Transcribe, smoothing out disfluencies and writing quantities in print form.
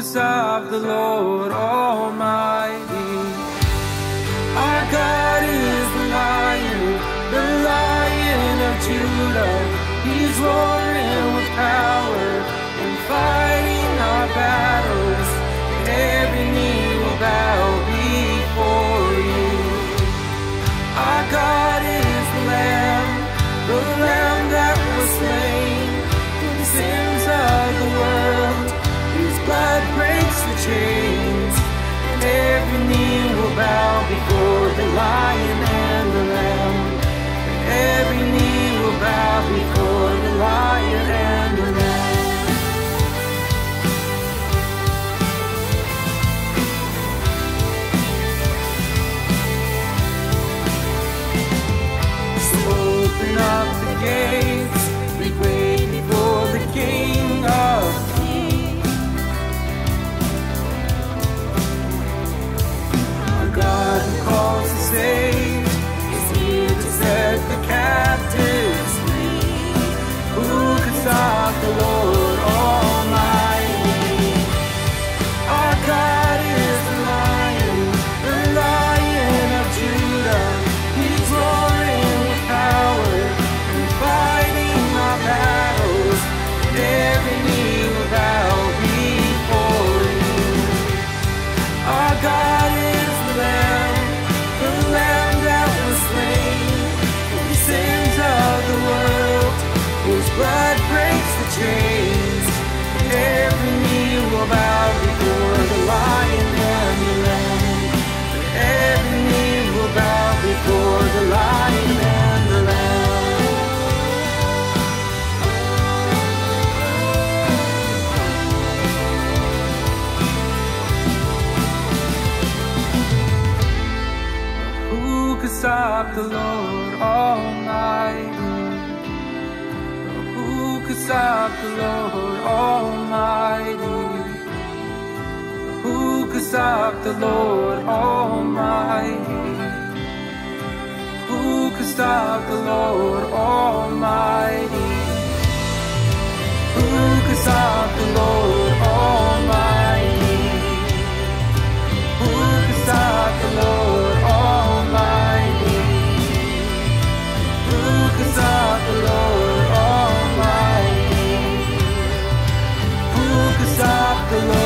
could stop the Lord Almighty? Our God is the Lion of Judah. He's roaring with power and fighting our battles. Every knee will bow before you. Our God is the Lamb that was slain for the sins of the world. His blood breaks the chains, and every knee will bow before the Lion and the Lamb. And every knee will bow before the Lion and the Lamb. So open up the gates, make way before the King of Kings. Our God who calls to save is here to set the captives free. Who can stop the Lord Almighty? Our God is the Lion of Judah. He's roaring with power and fighting our battles. And every knee will bow before you. Our God is the Lamb that was slain for the sins of the world. His blood breaks the chains, and every knee will bow before the Lion and the Lamb. And every knee will bow before the Lion and the Lamb. Who could stop the Lord Almighty? Who could stop the Lord Almighty? Who could stop the Lord Almighty? Who could stop the Lord Almighty? Who could stop the Lord Almighty? Who could stop the Lord Almighty? Who could stop the Lord Almighty? Who could stop the Lord?